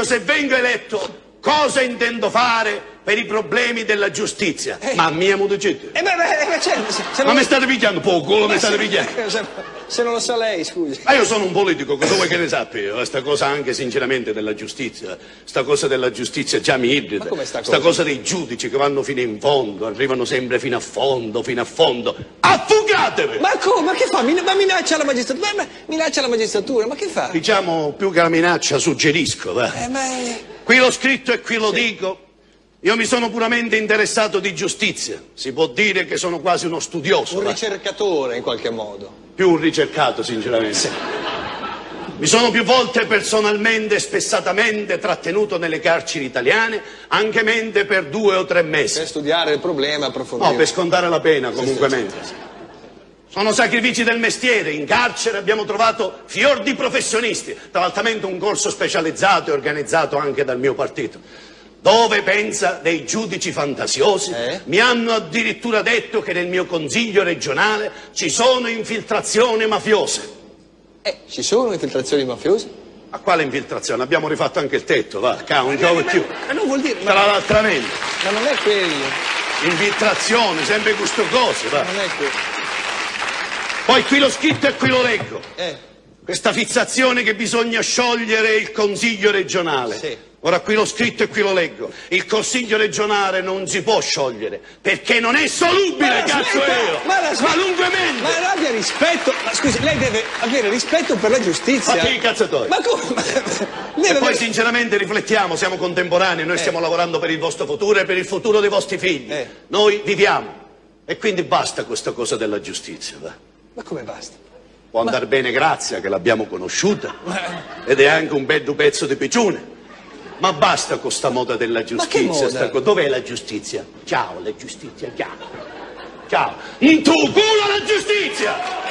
chiesto se vengo eletto cosa intendo fare per i problemi della giustizia. Ma mia mutacetta. Ma mi state picchiando poco, mi state picchiando. Se non lo sa lei, scusi. Ma io sono un politico, cosa vuoi che ne sappia? Questa cosa anche sinceramente della giustizia, sta cosa della giustizia già mi irrita. Ma come sta cosa dei giudici che vanno fino in fondo, arrivano sempre fino a fondo, affogatevi! Ma come? Ma che fa? Ma minaccia la magistratura, minaccia la magistratura, ma che fa? Diciamo più che la minaccia suggerisco, va. Qui l'ho scritto e qui lo dico. Io mi sono puramente interessato di giustizia, si può dire che sono quasi uno studioso. Un ricercatore in qualche modo. Più un ricercato, sinceramente. Sì. Mi sono più volte personalmente e spessatamente trattenuto nelle carceri italiane, anche mente per 2 o 3 mesi. Per studiare il problema, approfondire. No, per scontare la pena, comunque mente. Sono sacrifici del mestiere, in carcere abbiamo trovato fior di professionisti, tra l'altro un corso specializzato e organizzato anche dal mio partito. Dove pensa dei giudici fantasiosi mi hanno addirittura detto che nel mio consiglio regionale ci sono infiltrazioni mafiose. Ci sono infiltrazioni mafiose? Ma quale infiltrazione? Abbiamo rifatto anche il tetto, va, non piove più. Ma non vuol dire... Tra l'altra mente. Ma non è quello. Infiltrazione, sempre questo cose, va. Non è quello. Poi qui l'ho scritto e qui lo leggo. Questa fissazione che bisogna sciogliere il consiglio regionale. Sì. Ora qui l'ho scritto e qui lo leggo. Il consiglio regionale non si può sciogliere perché non è solubile, cazzo è io! Qualunquemente! Ma abbia rispetto! Ma scusi, lei deve avere rispetto per la giustizia. Ma chi cazzatori? Ma come? E poi sinceramente riflettiamo, siamo contemporanei, noi stiamo lavorando per il vostro futuro e per il futuro dei vostri figli. Noi viviamo. E quindi basta questa cosa della giustizia, va? Ma come basta? Può andare bene Grazia, che l'abbiamo conosciuta, ed è anche un bel pezzo di piccione. Ma basta con sta moda della giustizia. Ma che moda? Dov'è la giustizia? Ciao, la giustizia, ciao. Ciao. In tu culo la giustizia!